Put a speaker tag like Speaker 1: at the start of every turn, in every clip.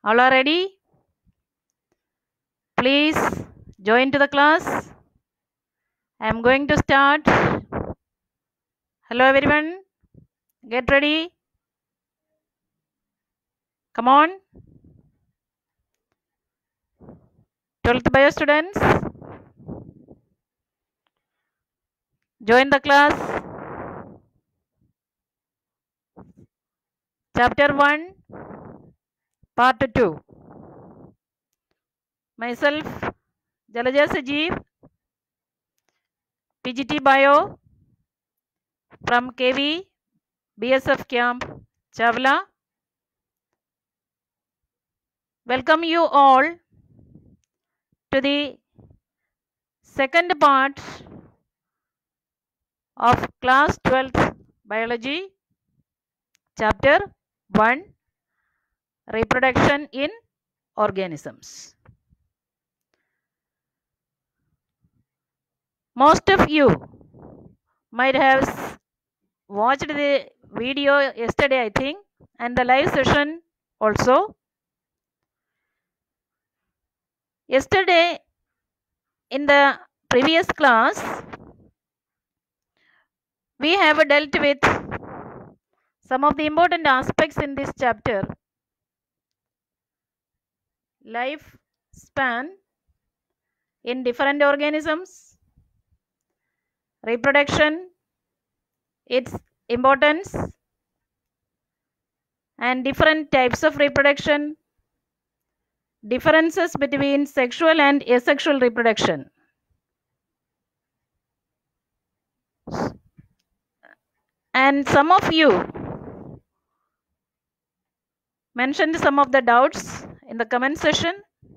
Speaker 1: All are ready? Please join to the class. I am going to start. Hello everyone. Get ready. Come on. 12th bio students. Join the class. Chapter 1. Part 2. Myself, Jalaja Sajeev, PGT Bio from KV BSF Camp, Chavla. Welcome you all to the second part of class 12th biology, chapter 1, reproduction in organisms. Most of you might have watched the video yesterday, I think, and the live session also. Yesterday, in the previous class, we have dealt with some of the important aspects in this chapter. Lifespan in different organisms, reproduction, its importance, and different types of reproduction, differences between sexual and asexual reproduction. And some of you mentioned some of the doubts in the comment section.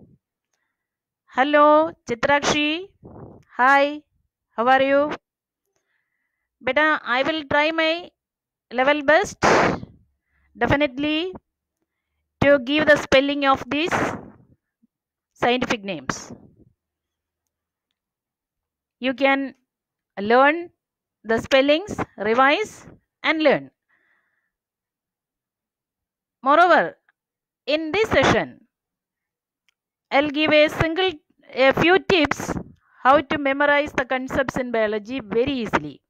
Speaker 1: Hello, Chitrakshi. Hi, how are you? Beta, I will try my level best, definitely, to give the spelling of these scientific names. You can learn the spellings, revise and learn. Moreover, in this session, I'll give a few tips how to memorize the concepts in biology very easily.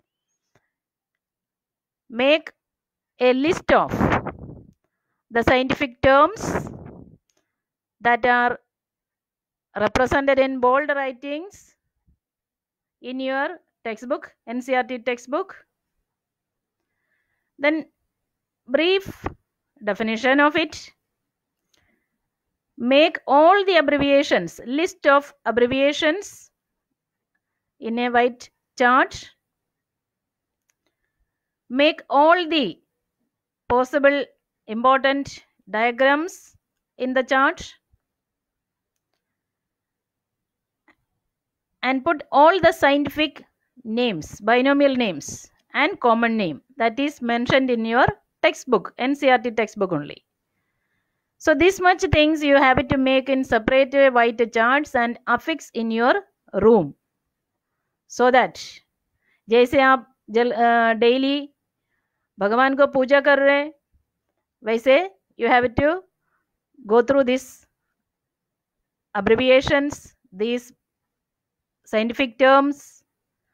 Speaker 1: Make a list of the scientific terms that are represented in bold writings in your textbook, NCERT textbook. Then brief definition of it. Make all the abbreviations, list of abbreviations in a white chart. Make all the possible important diagrams in the chart. And put all the scientific names, binomial names and common name that is mentioned in your textbook, NCERT textbook only. So this much things you have to make in separate white charts and affix in your room. So that जैसे आप daily भगवान को पूजा कर रहे वैसे you have to go through these abbreviations, these scientific terms,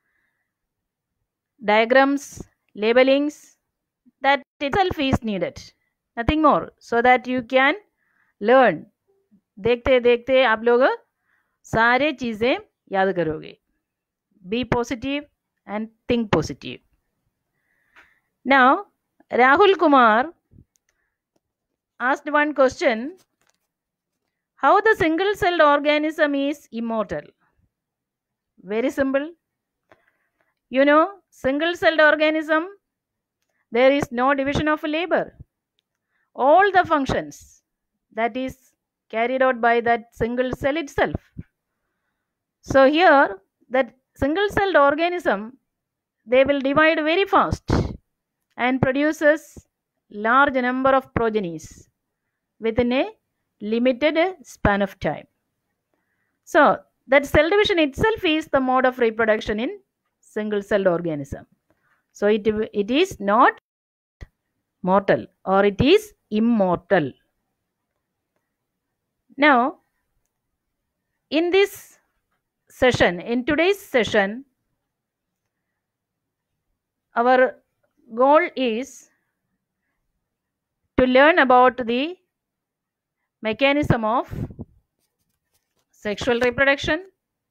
Speaker 1: diagrams, labelings, that itself is needed, nothing more, so that you can learn. देखते देखते आप लोग सारे चीजें याद करोगे. Be positive and think positive. Now, Rahul Kumar asked one question: how the single-celled organism is immortal? Very simple. You know, single-celled organism, there is no division of labor. All the functions that is carried out by that single cell itself. So here, that single-celled organism, they will divide very fast and produces large number of progenies within a limited span of time. So that cell division itself is the mode of reproduction in single-celled organism. So it is not mortal or it is immortal. Now, in this session, in today's session, our goal is to learn about the mechanism of sexual reproduction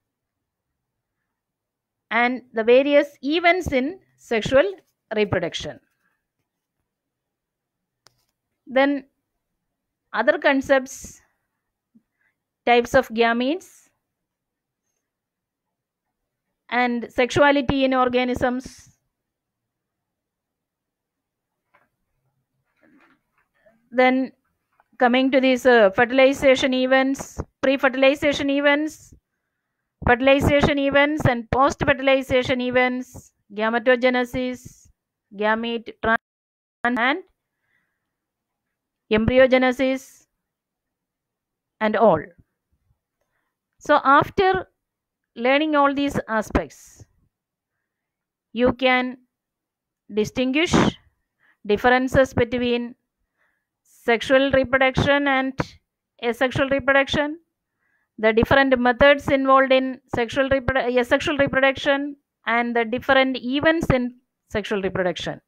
Speaker 1: and the various events in sexual reproduction. Then other concepts, types of gametes and sexuality in organisms. Then coming to these fertilization events, pre-fertilization events, fertilization events and post-fertilization events, gametogenesis, gamete and embryogenesis and all. So after learning all these aspects, you can distinguish differences between sexual reproduction and asexual reproduction, the different methods involved in asexual reproduction, and the different events in sexual reproduction,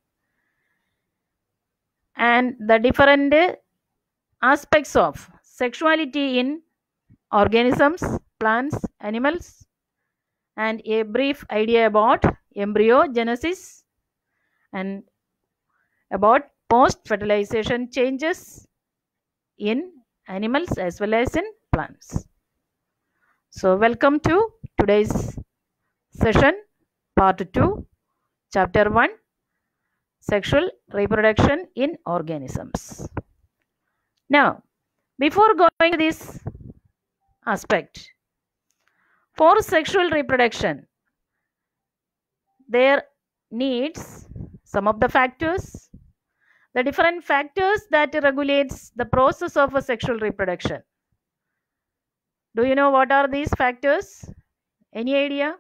Speaker 1: and the different aspects of sexuality in organisms, plants, animals, and a brief idea about embryogenesis and about post-fertilization changes in animals as well as in plants. So welcome to today's session, part 2, chapter 1, sexual reproduction in organisms. Now, before going to this aspect, for sexual reproduction, there needs some of the factors, the different factors that regulates the process of a sexual reproduction. Do you know what are these factors? Any idea?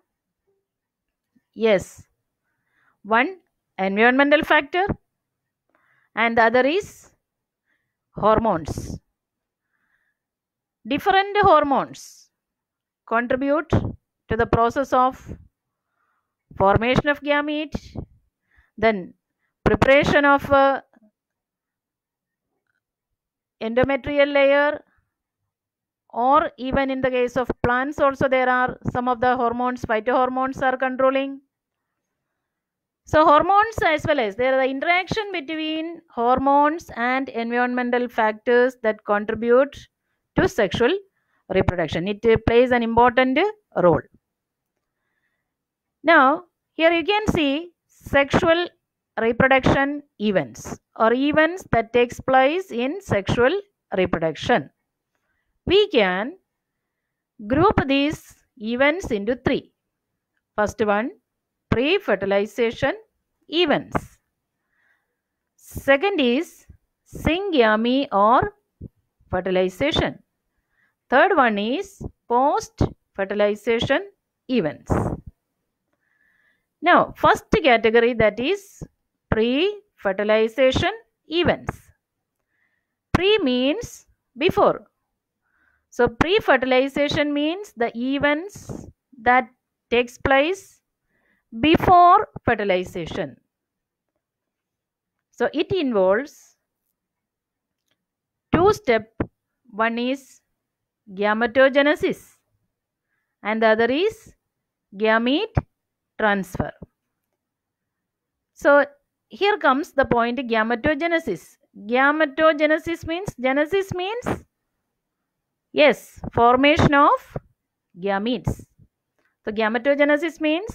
Speaker 1: Yes. One, environmental factor, and the other is hormones. Different hormones contribute to the process of formation of gamete, then preparation of endometrial layer, or even in the case of plants also there are some of the hormones, phytohormones are controlling. So hormones as well as there are the interaction between hormones and environmental factors that contribute to sexual reproduction. It plays an important role. Now here you can see sexual reproduction events or events that takes place in sexual reproduction. We can group these events into 3. First one, pre-fertilization events. Second is syngamy or fertilization. Third one is post-fertilization events. Now, first category, that is pre-fertilization events. Pre means before. So pre-fertilization means the events that takes place before fertilization. So it involves 2 steps. One is gametogenesis and the other is gamete transfer. So here comes the point, gametogenesis. Gametogenesis means, genesis means, yes, formation of gametes. So gametogenesis means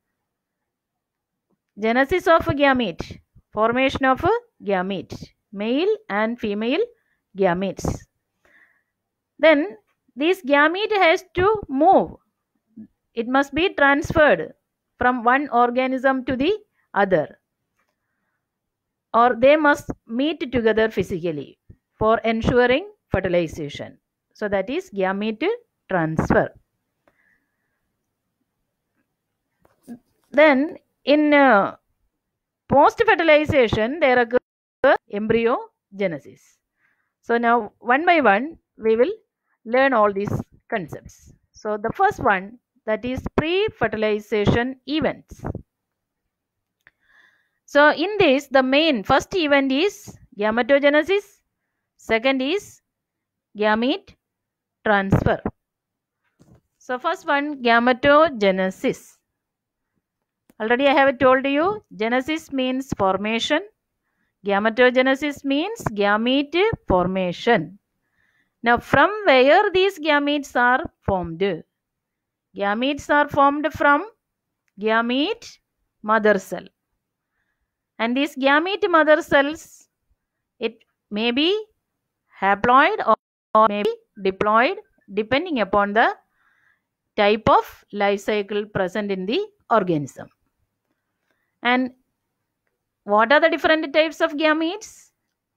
Speaker 1: genesis of a gamete, formation of a gamete, male and female gametes. Then this gamete has to move. It must be transferred from one organism to the other, or they must meet together physically for ensuring fertilization. So that is gamete transfer. Then in post-fertilization there occurs embryogenesis. So now one by one we will learn all these concepts. So the first one, that is pre-fertilization events. So in this, the main first event is gametogenesis, second is gamete transfer. So first one, gametogenesis. Already I have told you, genesis means formation. Gametogenesis means gamete formation. Now from where these gametes are formed? Gametes are formed from gamete mother cell. And these gamete mother cells, it may be haploid or may be diploid depending upon the type of life cycle present in the organism. And what are the different types of gametes?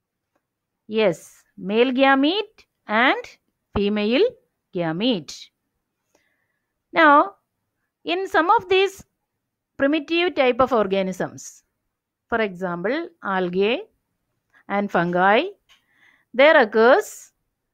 Speaker 1: Yes, male gamete and female gamete. Now, in some of these primitive type of organisms, for example, algae and fungi, there occurs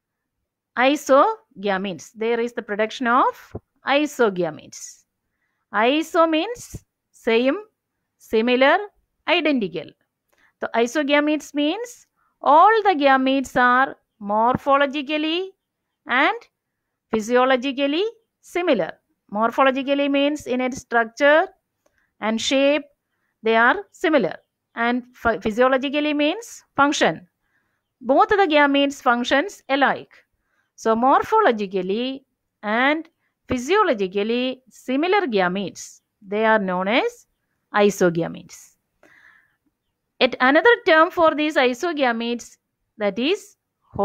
Speaker 1: isogametes. There is the production of isogametes. Iso means same, similar, identical. So isogametes means all the gametes are morphologically and physiologically similar. Morphologically means in its structure and shape they are similar, and physiologically means function. Both the gametes functions alike. So morphologically and physiologically similar gametes, they are known as isogametes. Yet another term for these isogametes, that is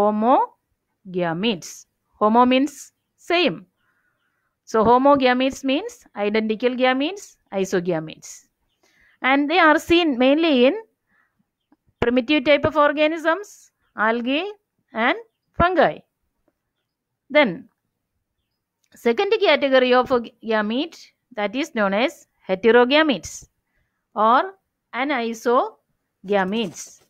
Speaker 1: homogametes. Homo means same. So homogametes means identical gametes, isogametes. And they are seen mainly in primitive type of organisms, algae and fungi. Then second category of gamete, that is known as heterogametes or anisogametes.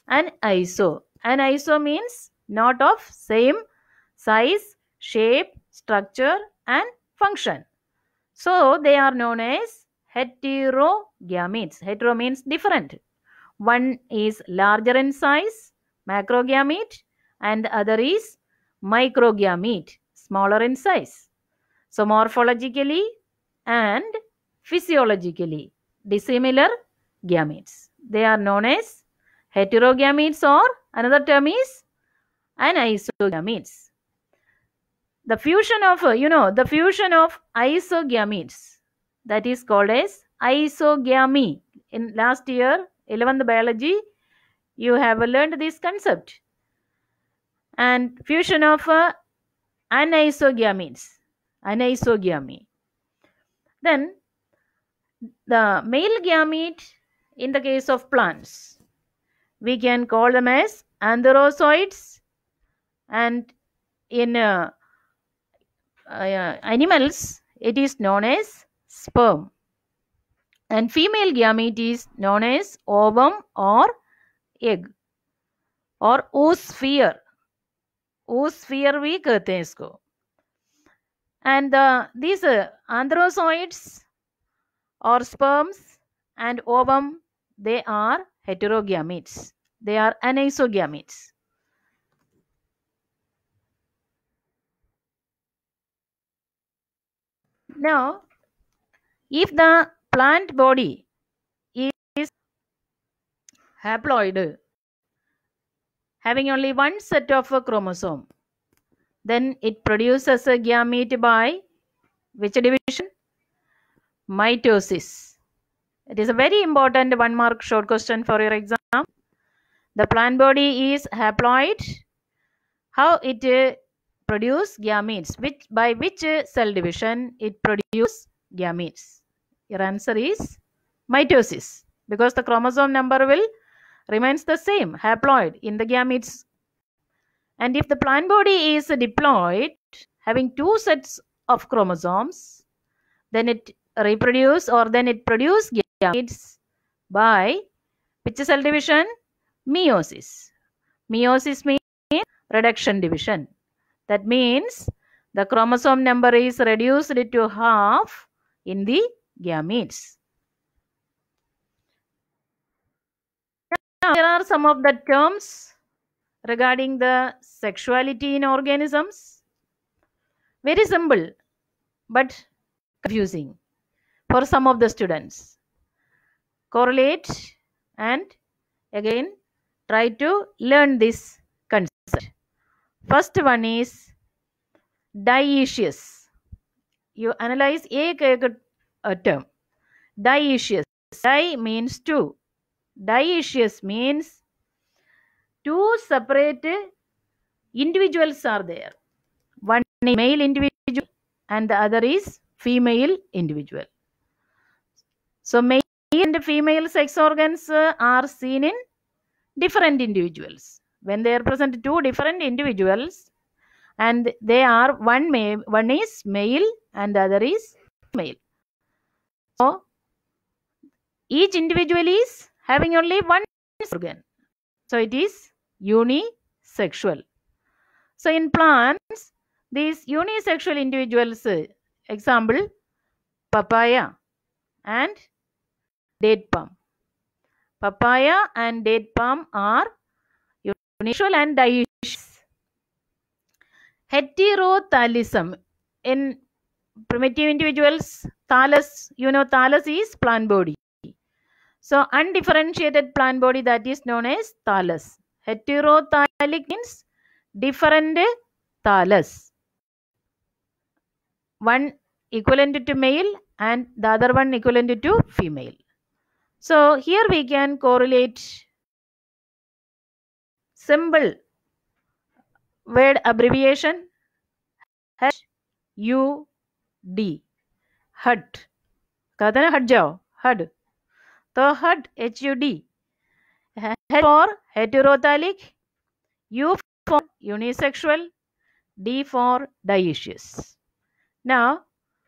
Speaker 1: Aniso means not of same size, shape, structure and function. So they are known as heterogametes. Hetero means different. One is larger in size, macrogamete, and the other is microgamete, smaller in size. So morphologically and physiologically dissimilar gametes, they are known as heterogametes, or another term is anisogametes. The fusion of isogametes, that is called as isogamy. In last year 11th biology you have learned this concept. And fusion of anisogamy. Then the male gamete in the case of plants, we can call them as antherozoids, and in animals it is known as sperm. And female gamete is known as ovum or egg और oosphere भी कहते हैं इसको. And these antherozoids or sperms and ovum, they are heterogametes. They are anisogametes. Now, if the plant body is haploid, having only one set of a chromosome, then it produces a gamete by which division? Mitosis. It is a very important 1 mark short question for your exam. The plant body is haploid. How it produce gametes? By which cell division it produce gametes? Your answer is mitosis, because the chromosome number will remains the same, haploid, in the gametes. And if the plant body is diploid, having 2 sets of chromosomes, then it produce gametes by which cell division? Meiosis. Meiosis means reduction division. That means the chromosome number is reduced to half in the gametes. Now, here are some of the terms regarding the sexuality in organisms. Very simple but confusing for some of the students. Correlate and again try to learn this concept. First one is dioecious. You analyze a term. Dioecious. Di means two. Dioecious means two separate individuals are there. One is male individual and the other is female individual. So male and female sex organs are seen in different individuals. When they are present two different individuals and they are one is male and the other is female. So each individual is having only one organ. So it is unisexual. So in plants, these unisexual individuals, example, papaya and date palm. Papaya and date palm are unisexual and dioecious. Heterothallism. In primitive individuals, thallus, thallus is plant body. So undifferentiated plant body, that is known as thallus. Heterothallic means different thallus. One equivalent to male and the other one equivalent to female. So here we can correlate symbol word abbreviation HUD. HUD. कहते हैं हट जाओ HUD. तो HUD HUD. H for heterothallic, U for unisexual, D for dioecious. Now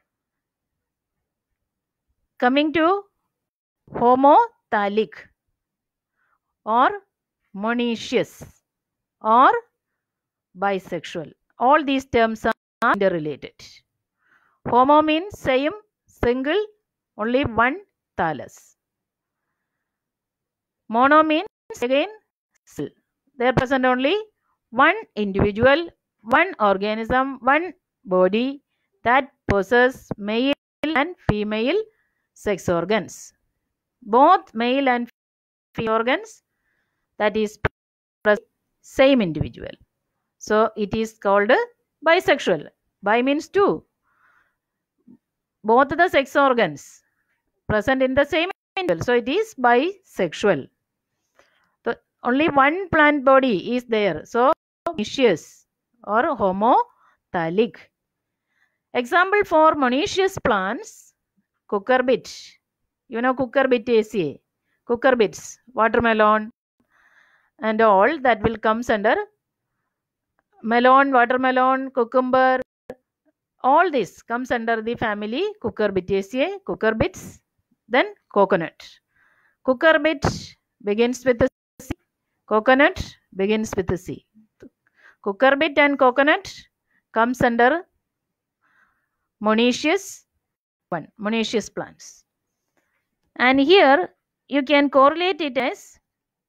Speaker 1: coming to homothallic or monoecious or bisexual. All these terms are interrelated. Homo means same, single, only one thallus. Mono means again there present only one individual, one organism, one body that possesses male and female sex organs. Both male and female organs, that is same individual. So it is called bisexual. Bi means two. Both the sex organs present in the same individual. So it is bisexual. So only one plant body is there. So monoecious or homothallic. Example for monoecious plants, cucurbit. You know cucurbitaceae. Cucurbits, watermelon and all that will comes under melon, watermelon, cucumber. All this comes under the family Cucurbitaceae, cucurbits, then coconut. Cucurbit begins with a C, coconut begins with a C. Cucurbit and coconut comes under monoecious plants. And here you can correlate it as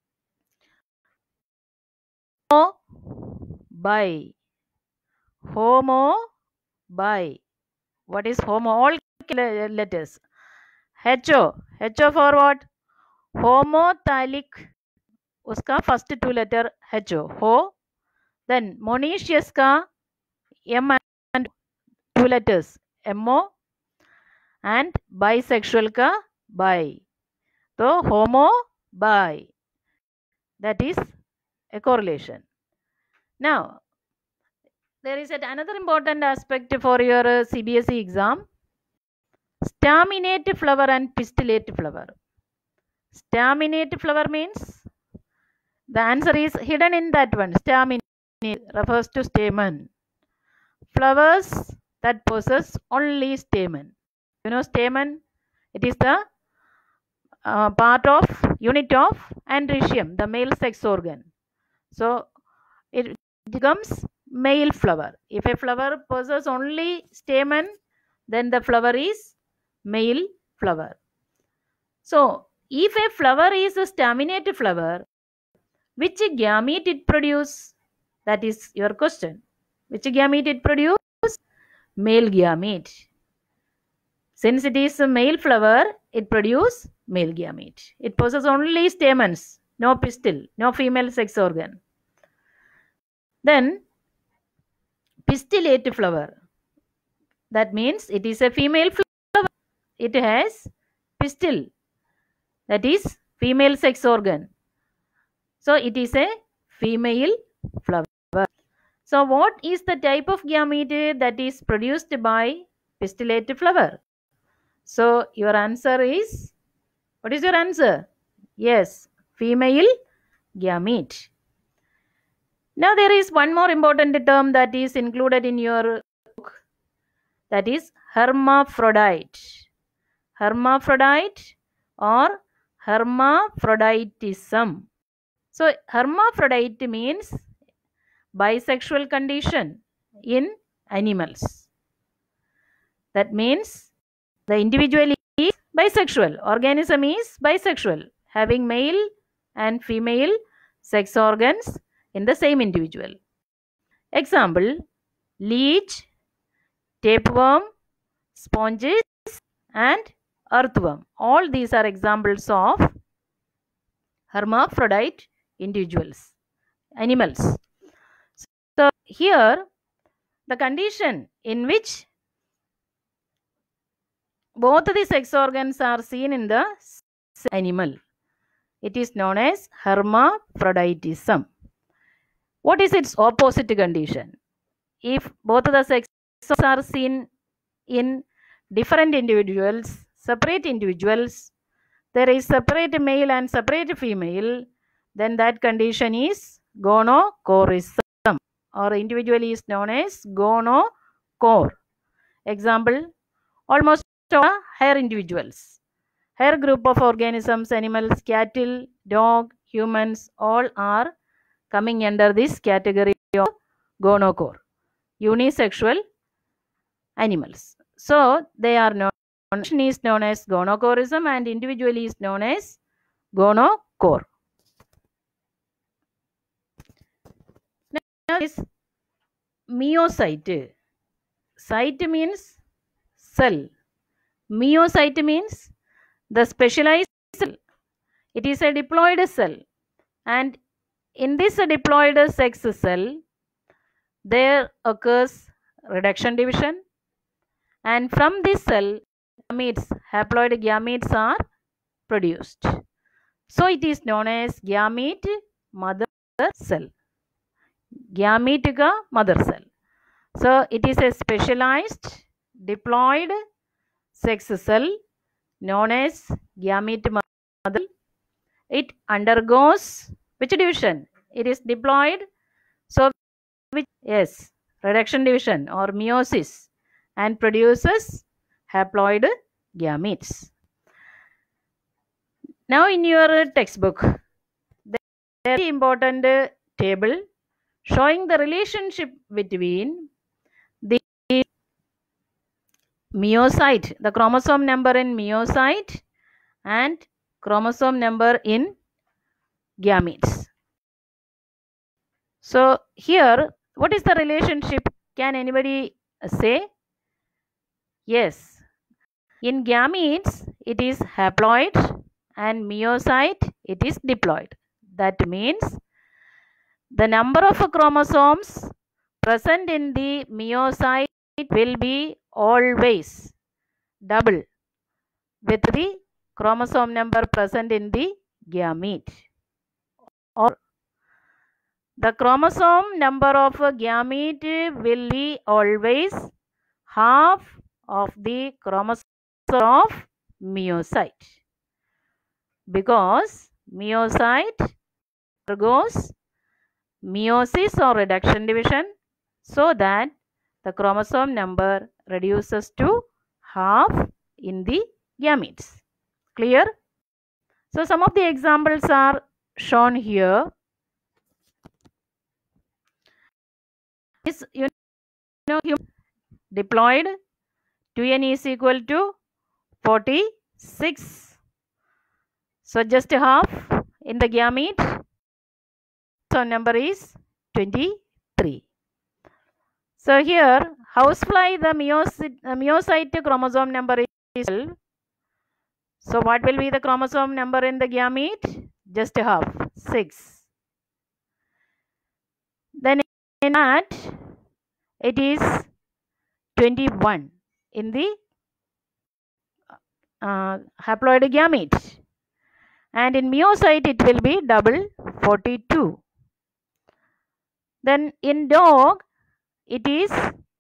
Speaker 1: bi. Homo bi. What is homo? All letters. HO. HO for what? Homothallic. Uska first two letter HO. Ho. Then monoecious ka M and two letters MO. And bisexual ka bi. So homo bi. That is a correlation. Now there is another important aspect for your CBSE exam. Staminate flower and pistillate flower. Staminate flower means the answer is hidden in that one. Staminate refers to stamen. Flowers that possess only stamen. You know stamen? It is the unit of androecium, the male sex organ. So it becomes male flower. If a flower possesses only stamen, then the flower is male flower. So, if a flower is a staminate flower, which gamete it produce? That is your question. Which gamete it produce? Male gamete. Since it is a male flower, it produces male gamete. It possesses only stamens, no pistil, no female sex organ. Then, pistillate flower. That means it is a female flower. It has pistil, that is female sex organ. So it is a female flower. So what is the type of gamete that is produced by pistillate flower? So your answer is, what is your answer? Yes, female gamete. Now there is one more important term that is included in your book, that is hermaphrodite. Hermaphrodite or hermaphroditism. So hermaphrodite means bisexual condition in animals. That means the individual is bisexual, organism is bisexual, having male and female sex organs in the same individual. Example, leech, tapeworm, sponges and earthworm. All these are examples of hermaphrodite individuals, animals. So here the condition in which both the sex organs are seen in the animal, it is known as hermaphroditism. What is its opposite condition? If both the sexes are seen in different individuals, separate individuals, there is separate male and separate female, then that condition is gonochorism, or individually is known as gonochore. Example, almost all hare individuals. Hare group of organisms, animals, cattle, dog, humans, all are coming under this category of gonochore, unisexual animals. So they are known, is known as gonochorism and individually is known as gonochore. Now is meiocyte. Cyte means cell. Meiocyte means the specialized cell. It is a diploid cell, and in this diploid sex cell there occurs reduction division, and from this cell gametes, haploid gametes are produced. So it is known as gamete mother cell. Gametica mother cell. So it is a specialized diploid sex cell known as gamete mother. It undergoes which division? It is diploid. So which, yes, reduction division or meiosis, and produces haploid gametes. Now in your textbook, there is an important table showing the relationship between the meiocyte, the chromosome number in meiocyte, and chromosome number in gametes. So here, what is the relationship? Can anybody say? Yes. In gametes, it is haploid, and meiocyte, it is diploid. That means the number of chromosomes present in the meiocyte will be always double with the chromosome number present in the gamete, or the chromosome number of gamete will be always half of the chromosome of meiocyte, because meiocyte undergoes meiosis or reduction division, so that the chromosome number reduces to half in the gametes. Clear? So some of the examples are shown here. is, diploid, 2n is equal to 46. So just half in the gamete. So number is 23. So here, housefly, the myocyte chromosome number is 12. So what will be the chromosome number in the gamete? Just half, 6. Then in that, it is 21 in the haploid gamete. And in myocyte, it will be double, 42. Then in dog, it is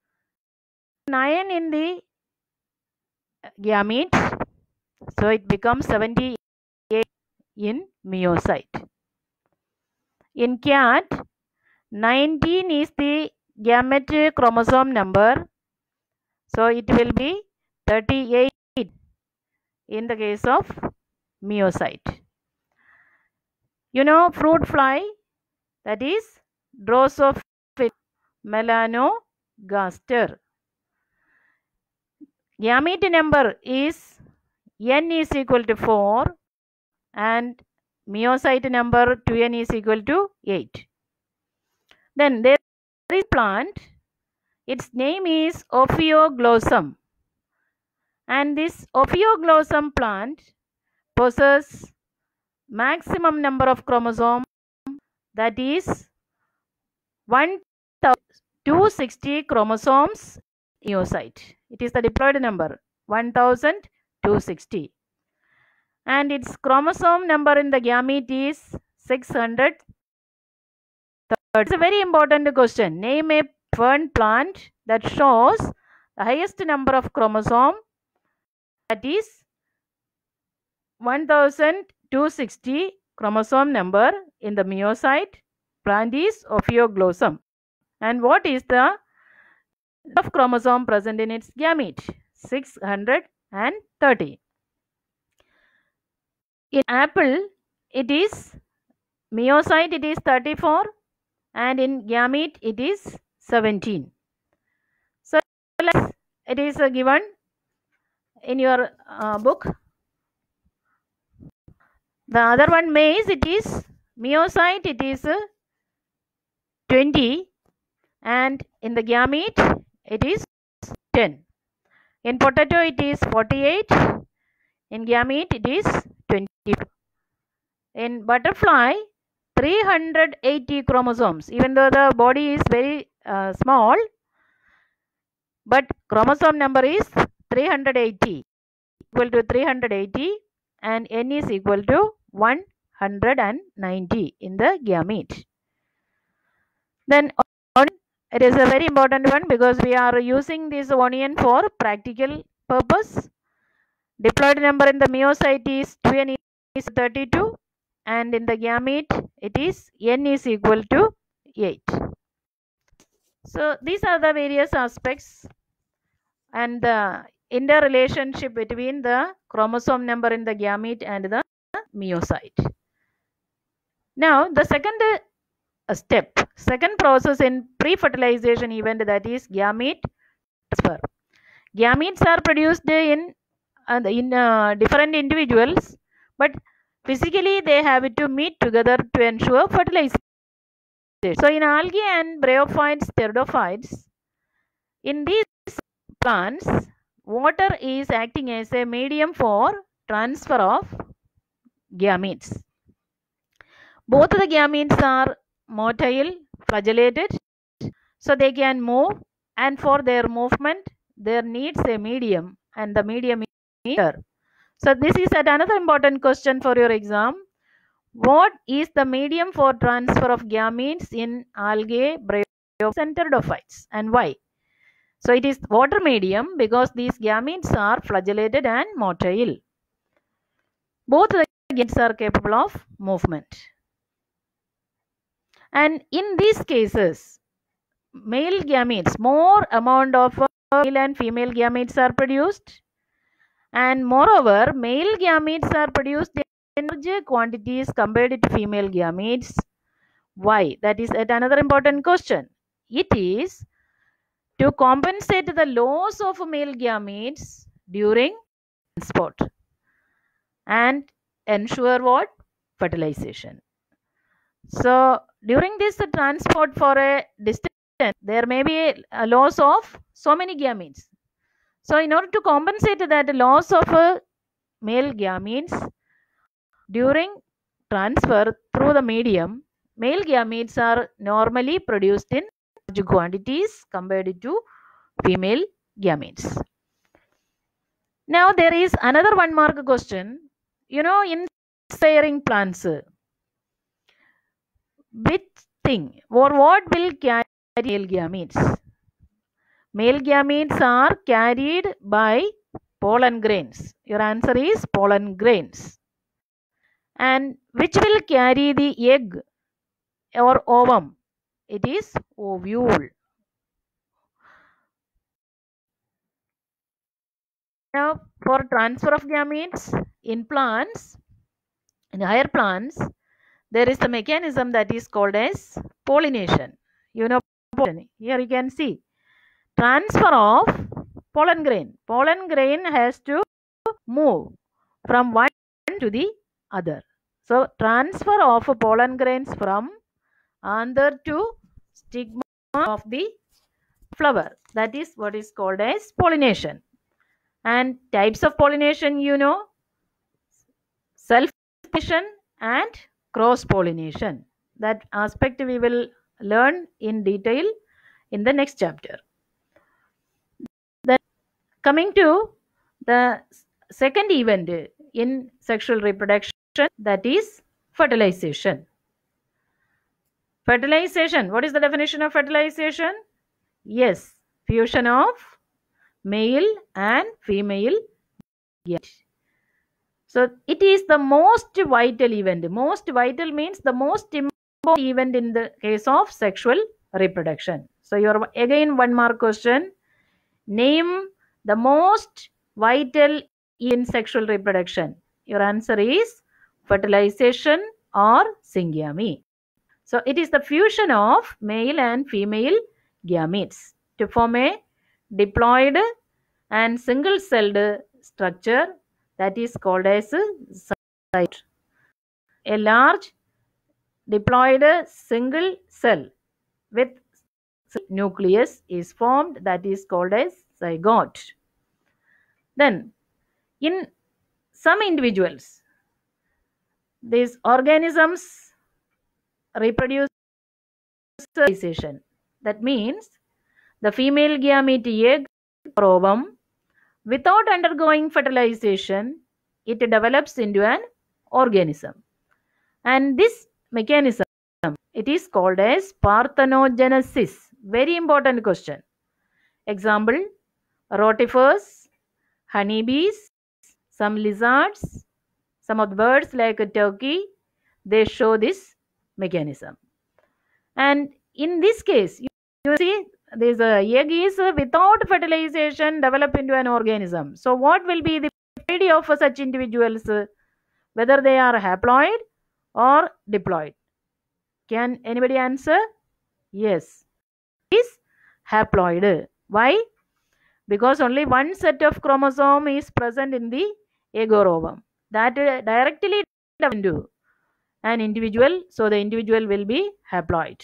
Speaker 1: 9 in the gamete. So it becomes 78 in myocyte. In cat, 19 is the gamete chromosome number. So it will be 38 in the case of myocyte. You know, fruit fly, that is Drosophila melanogaster. Gamete number is n is equal to 4 and myocyte number 2n is equal to 8. Then there is plant, its name is Ophioglossum, and this Ophioglossum plant possesses maximum number of chromosomes, that is 1260 chromosomes myocyte. It is the diploid number 1260, and its chromosome number in the gamete is 600. It's a very important question. Name a fern plant that shows the highest number of chromosome, that is 1260 chromosome number in the myocyte. Plant is Ophioglossum. And what is the of chromosome present in its gamete? 630. In apple, it is myocyte, it is 34, and in gamete it is 17. So it is given in your book. The other one, maize, it is myocyte, it is 20, and in the gamete it is 10. In potato it is 48, in gamete it is 20. In butterfly, 380 chromosomes, even though the body is very small, but chromosome number is 380, equal to 380, and n is equal to 190 in the gamete. Then it is a very important one because we are using this onion for practical purpose. Diploid number in the myocyte is 2n is 32, and in the gamete it is n is equal to 8. So these are the various aspects and the interrelationship between the chromosome number in the gamete and the myocyte. Now the second process in pre-fertilization event, that is gamete transfer. Gametes are produced in different individuals, but physically they have to meet together to ensure fertilization. So in algae and bryophytes, pteridophytes, in these plants, water is acting as a medium for transfer of gametes. Both the gametes are motile, flagellated, so they can move, and for their movement there needs a medium, and the medium is air. So this is another important question for your exam. What is the medium for transfer of gametes in algae, bryophytes and pteridophytes, and why? So it is water medium because these gametes are flagellated and motile. Both the gametes are capable of movement. And in these cases, male gametes, more amount of male and female gametes are produced, and moreover male gametes are produced in larger quantities compared to female gametes. Why? That is another important question. It is to compensate the loss of male gametes during transport and ensure what? Fertilization. So during this transport for a distance, there may be a loss of so many gametes. So in order to compensate that loss of male gametes during transfer through the medium, male gametes are normally produced in large quantities compared to female gametes. Now there is another 1 mark question. In bearing plants, which thing or what will carry male gametes? Male gametes are carried by pollen grains. Your answer is pollen grains. And which will carry the egg or ovum? It is ovule. Now, for transfer of gametes in plants, in higher plants, there is a mechanism that is called as pollination. Pollination. Here you can see transfer of pollen grain. Pollen grain has to move from one to the other. So transfer of pollen grains from anther to stigma of the flower. That is what is called as pollination. And types of pollination, self-pollination and cross-pollination. That aspect we will learn in detail in the next chapter. Then coming to the second event in sexual reproduction, that is fertilization. Fertilization. What is the definition of fertilization? Yes, fusion of male and female gamete. So it is the most vital event. Most vital means the most important event in the case of sexual reproduction. So your again 1 mark question. Name the most vital in sexual reproduction. Your answer is fertilization or syngamy. So it is the fusion of male and female gametes to form a diploid and single-celled structure that is called as zygote. A large diploid single cell with nucleus is formed, that is called as zygote. Then in some individuals, these organisms reproduce fertilization. That means the female gamete egg or ovum, without undergoing fertilization, it develops into an organism. And this mechanism, it is called as parthenogenesis. Very important question. Example, rotifers, honeybees, some lizards, some of the birds like a turkey, they show this mechanism. And in this case, you see this egg is without fertilization develop into an organism. So what will be the probability of such individuals, whether they are haploid or diploid? Can anybody answer? Yes, it is haploid. Why? Because only one set of chromosome is present in the egg or ovum. That directly into an individual, so the individual will be haploid.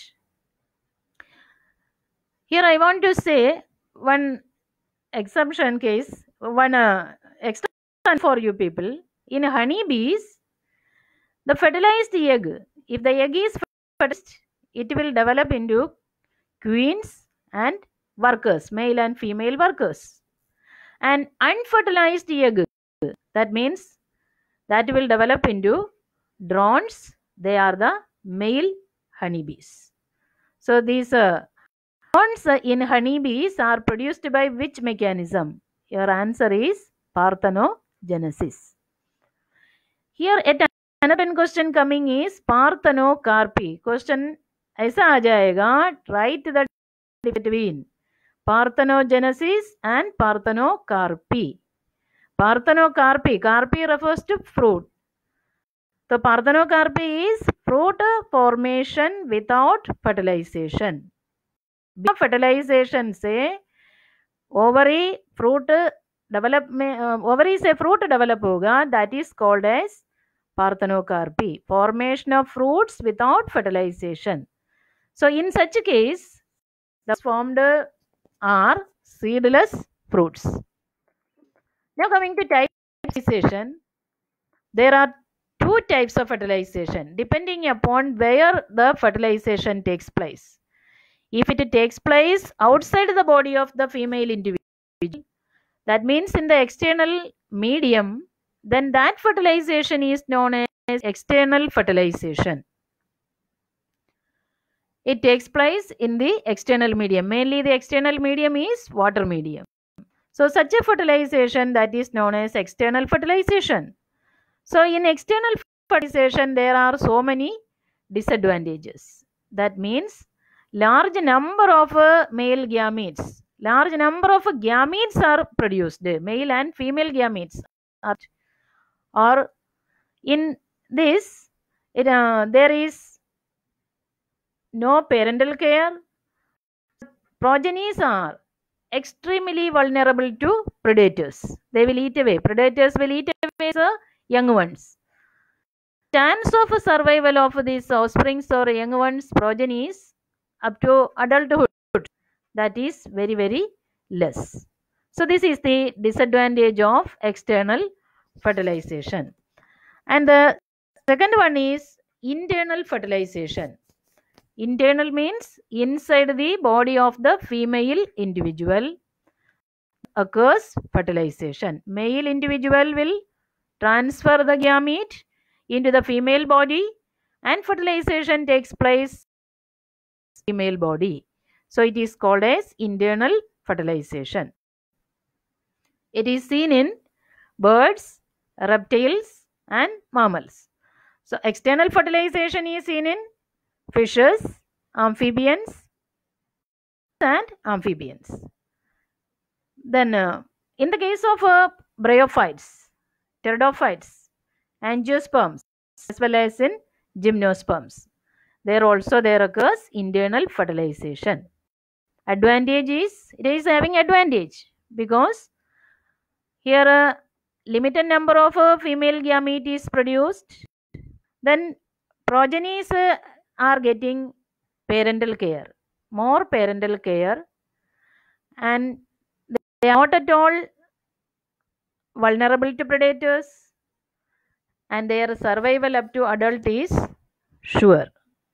Speaker 1: Here I want to say one exception case, one exception for you people. In honeybees, the fertilized egg, if the egg is fertilized, it will develop into queens and workers, male and female workers. And unfertilized egg, that means that will develop into drones. They are the male honeybees. So these drones in honeybees are produced by which mechanism? Your answer is parthenogenesis. Here another question coming is parthenocarpy. Question ऐसा आ जाएगा, write the between parthenogenesis and parthenocarpy. Parthenocarpy, carpy refers to fruit. So parthenocarpy is fruit formation without fertilization. बिना fertilization से ovary fruit development, ovary से fruit develop होगा, that is called as parthenocarpy, formation of fruits without fertilization. So in such a case, the formed are seedless fruits. Now coming to type fertilization, there are two types of fertilization depending upon where the fertilization takes place. If it takes place outside the body of the female individual, that means in the external medium, then that fertilization is known as external fertilization. It takes place in the external medium. Mainly the external medium is water medium. So such a fertilization that is known as external fertilization. So in external fertilization there are so many disadvantages. That means large number of male gametes, large number of gametes are produced, male and female gametes are, or in this there is no parental care. Progenies are extremely vulnerable to predators. They will eat away. Predators will eat away the young ones. Chance of survival of these offsprings or young ones, progenies, up to adulthood, that is very, very less. So this is the disadvantage of external fertilization. And the second one is internal fertilization. Internal means inside the body of the female individual occurs fertilization. Male individual will transfer the gamete into the female body and fertilization takes place in female body. So it is called as internal fertilization. It is seen in birds, reptiles and mammals. So external fertilization is seen in fishes, amphibians and amphibians. Then in the case of bryophytes, pteridophytes, angiosperms as well as in gymnosperms, there occurs internal fertilization. Advantage is, it is having advantage because here a limited number of female gamete is produced. Then progenies are getting parental care, more parental care, and they are not at all vulnerable to predators, and their survival up to adult is sure.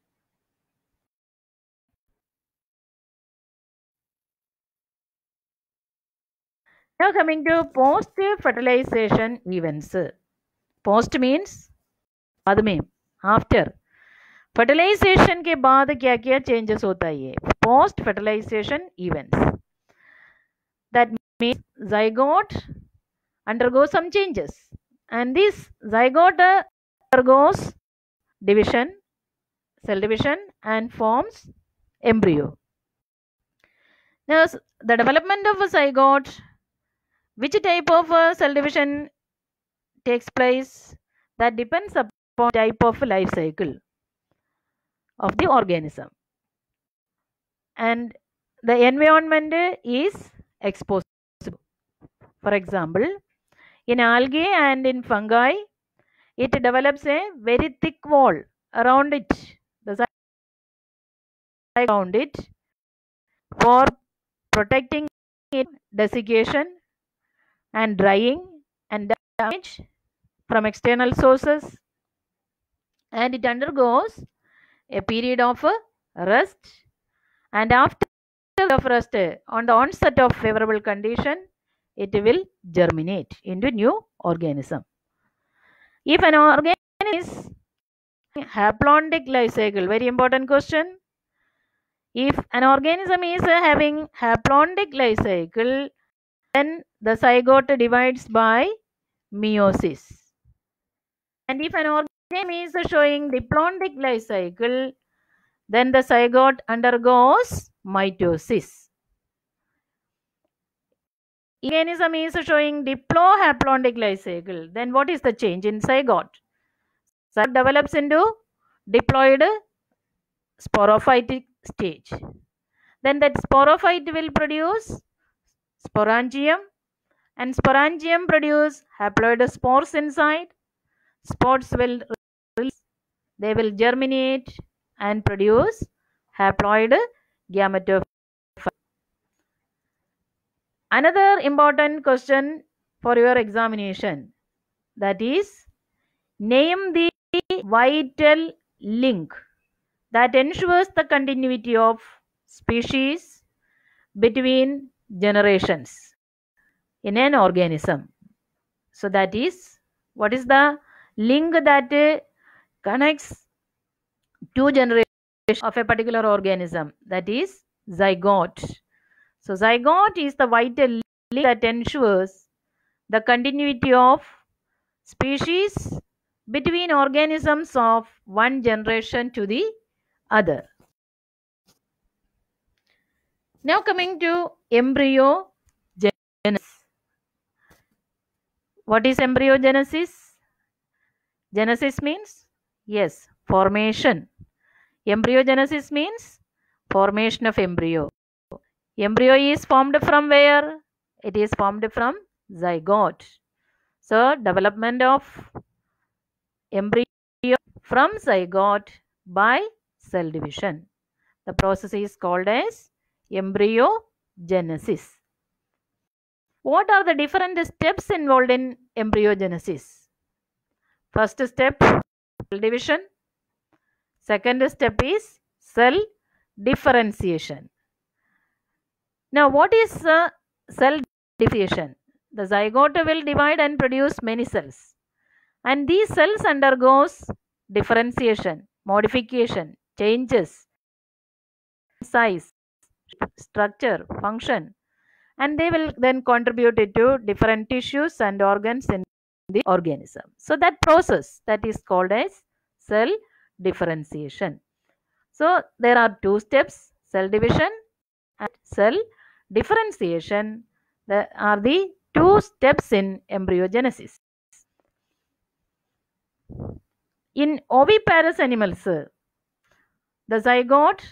Speaker 1: Now coming to post fertilization events. Post means बाद में, after. Fertilisation के बाद क्या क्या changes होता है ये post fertilisation events. That means zygote undergoes some changes and this zygote undergoes division, cell division and forms embryo. Now the development of a zygote, which type of cell division takes place, that depends upon type of life cycle of the organism and the environment is exposed. For example, in algae and in fungi, it develops a very thick wall around it, the around it, for protecting it desiccation and drying and damage from external sources, and it undergoes a period of rest, and after of rest, on the onset of favorable condition, it will germinate into new organism. If an organism is haplontic life cycle, very important question. If an organism is having haplontic life cycle, then the zygote divides by meiosis. And if an organism is showing diplontic life cycle, then the zygote undergoes mitosis. Organism is showing diplohaplontic life cycle, then what is the change in zygote? Zygote develops into diploid sporophytic stage. Then that sporophyte will produce sporangium, and sporangium produce haploid spores inside. Spores will release, they will germinate and produce haploid gametophyte. Another important question for your examination, that is, name the vital link that ensures the continuity of species between generations in an organism. So that is, what is the link that connects two generations of a particular organism? That is zygote. So zygote is the vital link that ensures the continuity of species between organisms of one generation to the other. Now coming to embryogenesis. What is embryogenesis? Genesis means, yes, formation. Embryogenesis means formation of embryo. Embryo is formed from where? It is formed from zygote. So development of embryo from zygote by cell division. The process is called as embryogenesis. What are the different steps involved in embryogenesis? First step, cell division. Second step is cell differentiation. Now, what is cell differentiation? The zygote will divide and produce many cells, and these cells undergoes differentiation, modification, changes, size, structure, function, and they will then contribute it to different tissues and organs in the organism. So that process, that is called as cell differentiation. So there are two steps, cell division and cell differentiation. There are the two steps in embryogenesis. In oviparous animals, the zygote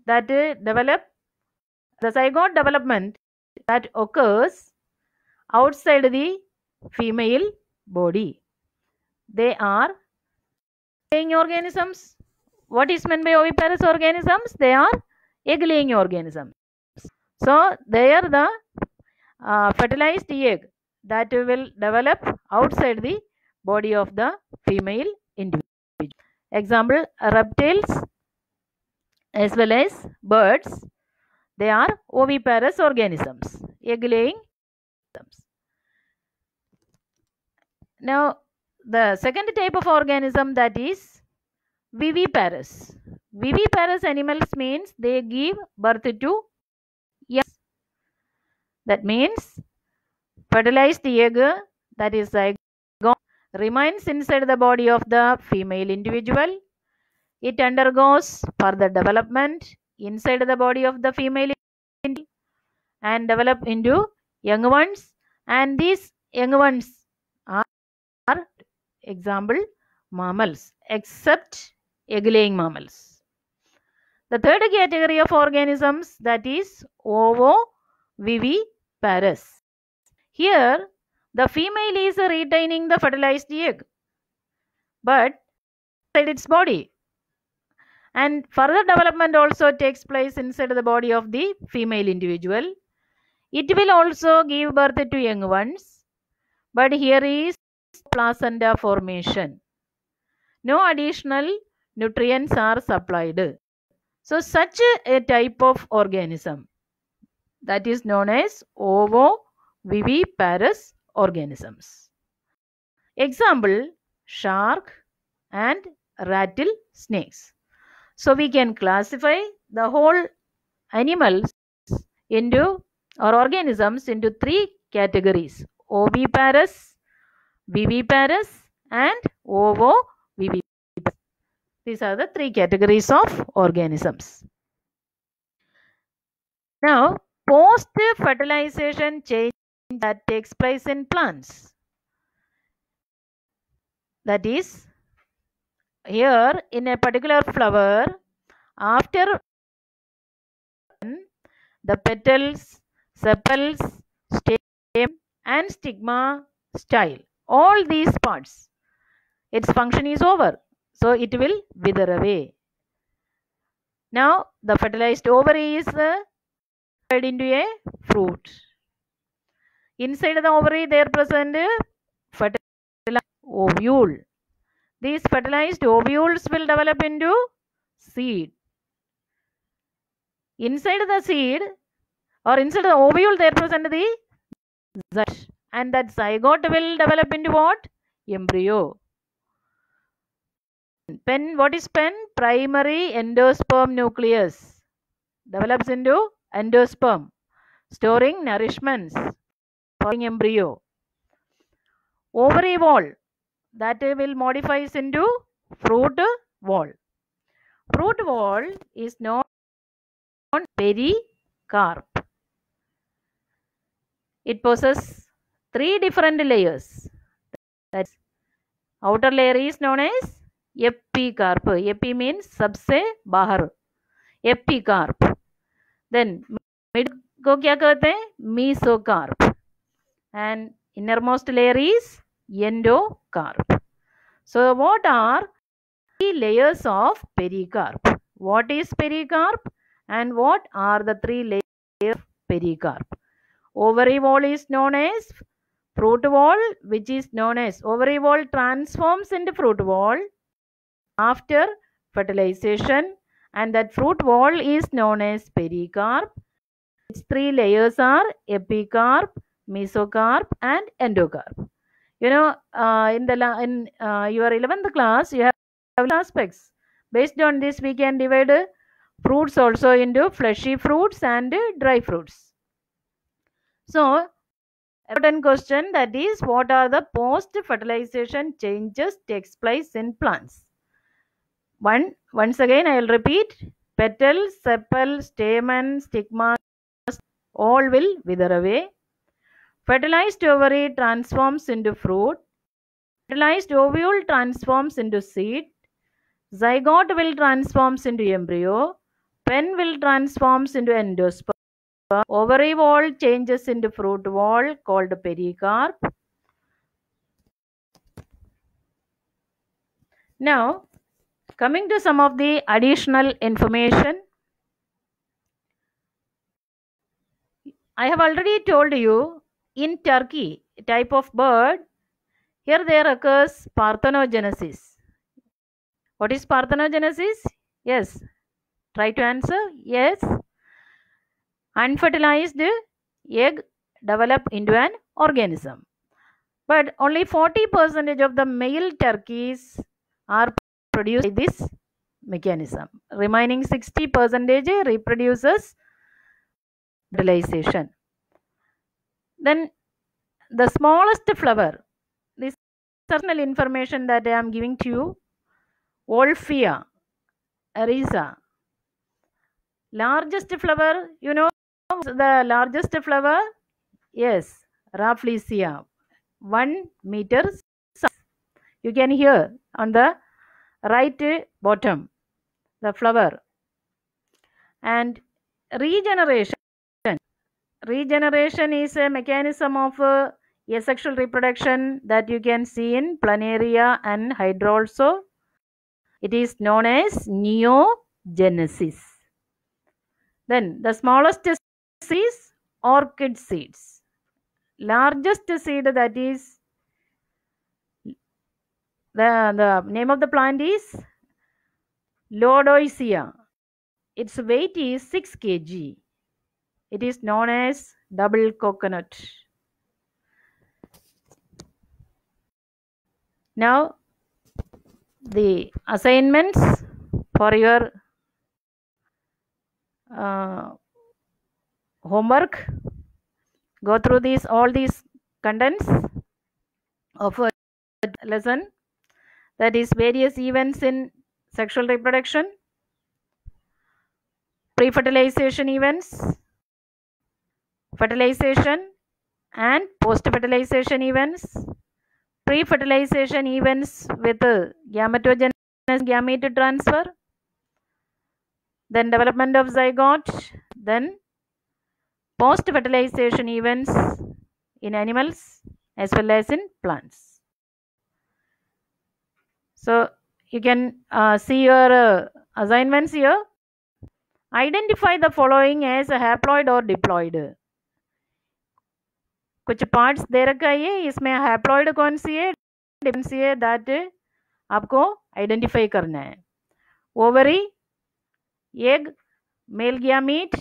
Speaker 1: development that occurs outside the female body. They are egg-laying organisms. What is meant by oviparous organisms? They are egg-laying organisms. So there the fertilized egg that will develop outside the body of the female individual. Example, reptiles as well as birds, they are oviparous organisms, egg-laying organisms. Now, the second type of organism, that is viviparous. Viviparous animals means they give birth to young. That means fertilized egg, that is zygote, remains inside the body of the female individual. It undergoes further development inside the body of the female individual and develop into young ones, and these young ones are, example, mammals, except egg-laying mammals. The third category of organisms, that is ovoviviparous. Here the female is retaining the fertilized egg but inside its body, and further development also takes place inside the body of the female individual. It will also give birth to young ones, but here is placenta formation. No additional nutrients are supplied. So such a type of organism, that is known as ovoviviparous organisms. Example, shark and rattlesnakes. So we can classify the whole animals into, or organisms into, three categories: oviparous, viviparous and ovoviviparous. These are the three categories of organisms. Now, post-fertilization change that takes place in plants. That is, here in a particular flower, after the petals, sepals, stem and stigma style. All these parts, its function is over. So it will wither away. Now the fertilized ovary is made into a fruit. Inside the ovary there present fertilized ovule. These fertilized ovules will develop into seed. Inside the seed or inside the ovule there present the zygote, and that zygote will develop into what? Embryo. Pen, what is pen? Primary endosperm nucleus develops into endosperm, storing nourishments, forming embryo. Ovary wall, that will modifies into fruit wall. Fruit wall is known as pericarp. It possesses 3 different layers. That's outer layer is known as epicarp. Epi means सबसे बाहर. Epicarp. Then mid को क्या कहते हैं? Mesocarp. And innermost layer is endocarp. So what are 3 layers of pericarp? What is pericarp and what are the 3 layers of pericarp? Ovary wall is known as fruit wall, which is known as ovary wall transforms into fruit wall after fertilization, and that fruit wall is known as pericarp. Its 3 layers are epicarp, mesocarp and endocarp. You know, in your 11th class, you have aspects. Based on this, we can divide fruits also into fleshy fruits and dry fruits. So, important question, that is, what are the post-fertilization changes takes place in plants? Once again, I will repeat. Petals, sepal, stamen, stigma, all will wither away. Fertilized ovary transforms into fruit. Fertilized ovule transforms into seed. Zygote will transforms into embryo. Pen will transforms into endosperm. Ovary wall changes into fruit wall called pericarp. Now, coming to some of the additional information. I have already told you, in turkey, type of bird, here there occurs parthenogenesis. What is parthenogenesis? Yes. Try to answer. Yes. Unfertilized egg develop into an organism. But only 40% of the male turkeys are produced by this mechanism. Remaining 60% reproduces fertilization. Then the smallest flower, this personal information that I am giving to you, Wolfia eriza. Largest flower, you know the largest flower? Yes, Rafflesia, 1 meter size. You can hear on the right bottom the flower. And regeneration. Regeneration is a mechanism of asexual reproduction that you can see in planaria and hydra also. It is known as neogenesis. Then the smallest seed is orchid seeds. Largest seed, that is, the name of the plant is Lodoicea. Its weight is 6 kg. It is known as double coconut. Now, the assignments for your homework. Go through all these contents of a lesson, that is various events in sexual reproduction, pre-fertilization events, fertilization and post-fertilization events, pre-fertilization events with gametogenesis, gamete transfer, then development of zygote, then post-fertilization events in animals as well as in plants. So you can see your assignments here. Identify the following as a haploid or diploid. कुछ parts दे रखा है, इसमें haploid कौन सी है, कौन सी है, that आपको आइडेंटिफाई करना है. Ovary, egg, male gamete,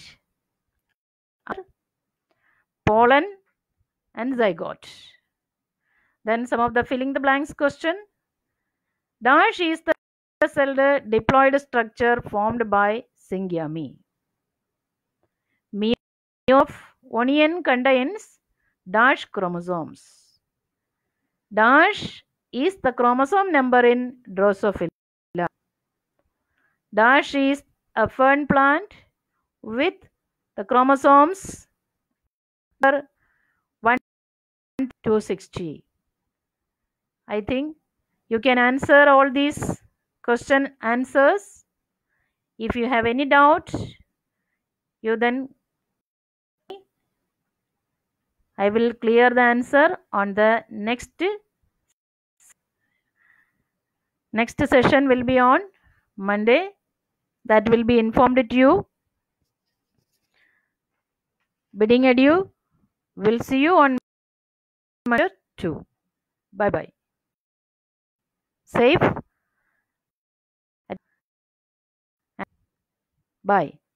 Speaker 1: pollen and zygote. Then some of the filling the blanks question. Dash is the celled diploid structure formed by syngamy. Meal of onion contains dash chromosomes. Dash is the chromosome number in Drosophila. Dash is a fern plant with the chromosomes 1 to 60. I think you can answer all these question answers. If you have any doubt, you then I will clear the answer on the next session will be on Monday. That will be informed to you. Bidding adieu. We'll see you on Monday too. Bye bye. Safe. Bye.